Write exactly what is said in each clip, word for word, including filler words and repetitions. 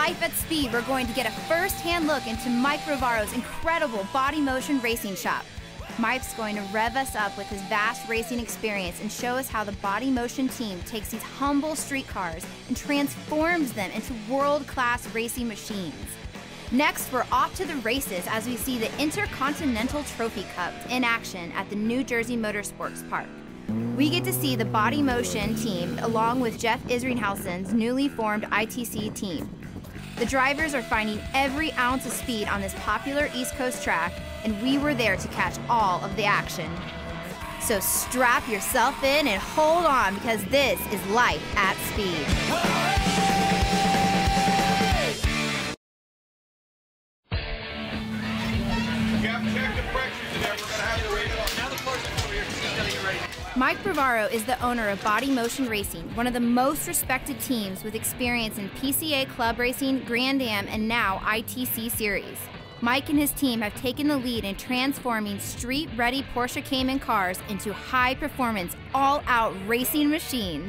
Life at Speed, we're going to get a first-hand look into Mike Rovaro's incredible body motion racing shop. Mike's going to rev us up with his vast racing experience and show us how the body motion team takes these humble street cars and transforms them into world-class racing machines. Next, we're off to the races as we see the Intercontinental Trophy Cup in action at the New Jersey Motorsports Park. We get to see the body motion team along with Jeff Isringhausen's newly formed I T C team. The drivers are finding every ounce of speed on this popular East Coast track, and we were there to catch all of the action. So strap yourself in and hold on, because this is Life at Speed. Mike Rovaro is the owner of Body Motion Racing, one of the most respected teams with experience in P C A Club Racing, Grand Am, and now I T C Series. Mike and his team have taken the lead in transforming street-ready Porsche Cayman cars into high-performance, all-out racing machines.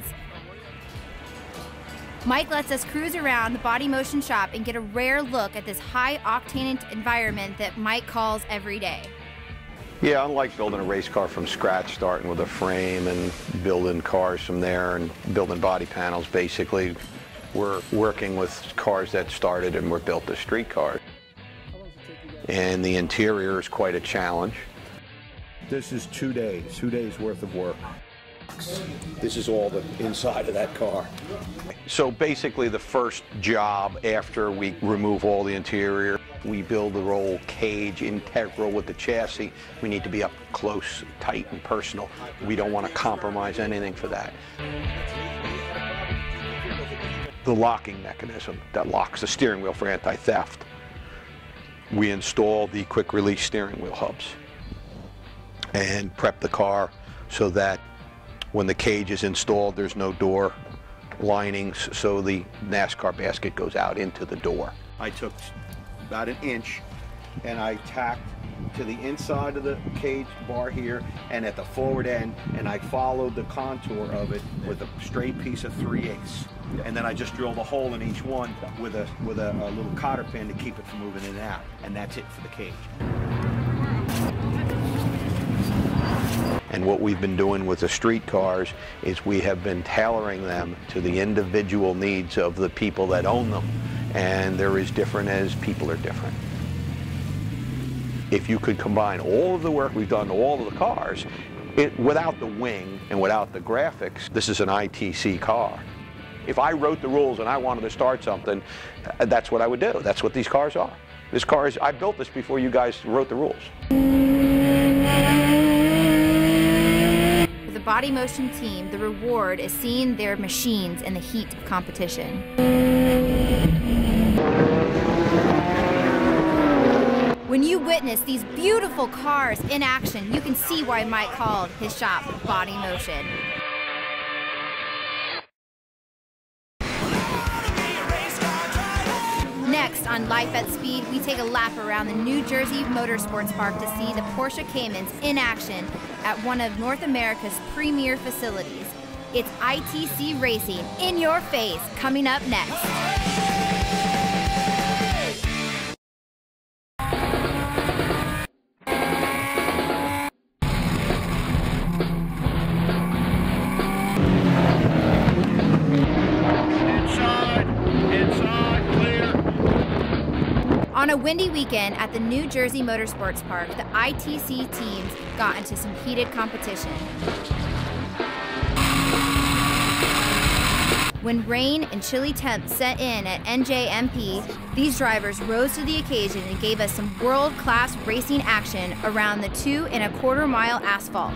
Mike lets us cruise around the Body Motion shop and get a rare look at this high-octane environment that Mike calls every day. Yeah, unlike building a race car from scratch, starting with a frame and building cars from there and building body panels, basically, we're working with cars that started and were built as street cars. And the interior is quite a challenge. This is two days, two days worth of work. This is all the inside of that car. So basically the first job after we remove all the interior, we build the roll cage integral with the chassis. We need to be up close, tight, and personal. We don't want to compromise anything for that. The locking mechanism that locks the steering wheel for anti-theft. We install the quick release steering wheel hubs and prep the car so that when the cage is installed, there's no door linings, so the NASCAR basket goes out into the door. I took about an inch and I tacked to the inside of the cage bar here and at the forward end, and I followed the contour of it with a straight piece of three eighths. And then I just drilled a hole in each one with a with a, a little cotter pin to keep it from moving in and out. And that's it for the cage. And what we've been doing with the street cars is we have been tailoring them to the individual needs of the people that own them. And they're as different as people are different. If you could combine all of the work we've done to all of the cars, it, without the wing and without the graphics, this is an I T C car. If I wrote the rules and I wanted to start something, that's what I would do. That's what these cars are. This car is, I built this before you guys wrote the rules. For the Body Motion team, the reward is seeing their machines in the heat of competition. When you witness these beautiful cars in action, you can see why Mike called his shop Body Motion. Next on Life at Speed, we take a lap around the New Jersey Motorsports Park to see the Porsche Caymans in action at one of North America's premier facilities. It's I T C Racing in your face, coming up next. On a windy weekend at the New Jersey Motorsports Park, the I T C teams got into some heated competition. When rain and chilly temps set in at N J M P, these drivers rose to the occasion and gave us some world-class racing action around the two and a quarter mile asphalt.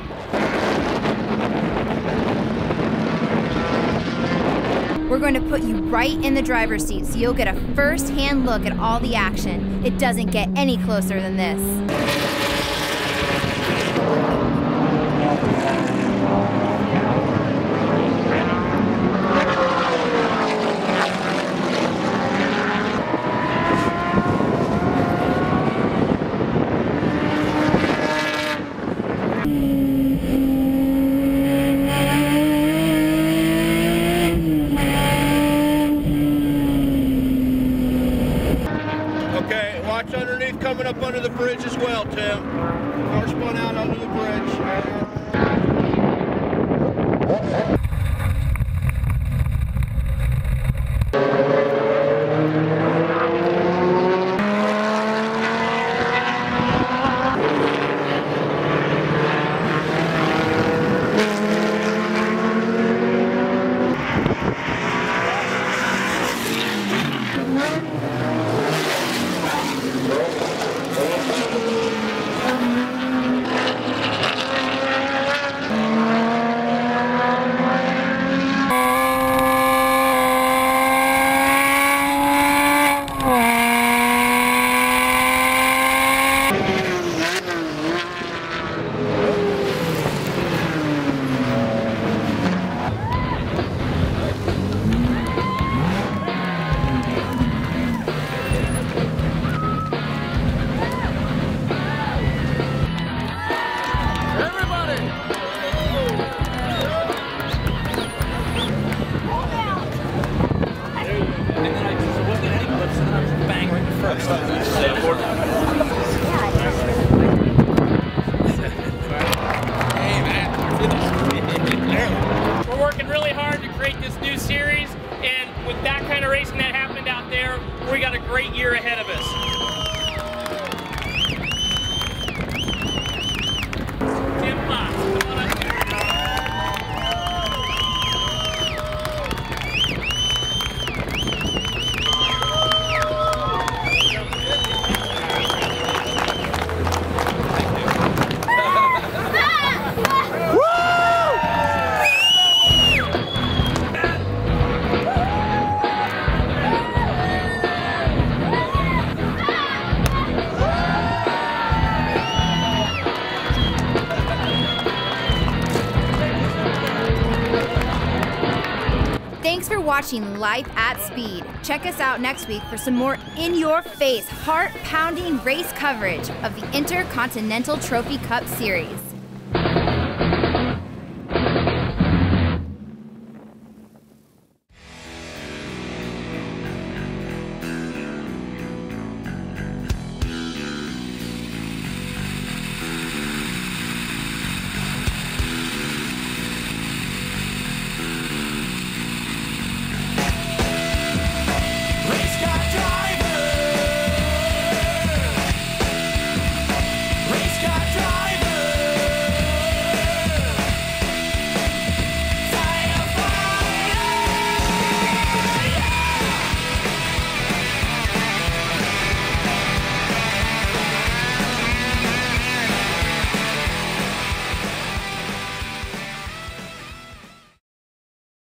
We're going to put you right in the driver's seat so you'll get a first-hand look at all the action. It doesn't get any closer than this. Series, and with that kind of racing that happened out there, we got a great year ahead of us. Tim Fox, come on up here. Thanks for watching Life at Speed. Check us out next week for some more in-your-face, heart-pounding race coverage of the Intercontinental Trophy Cup Series.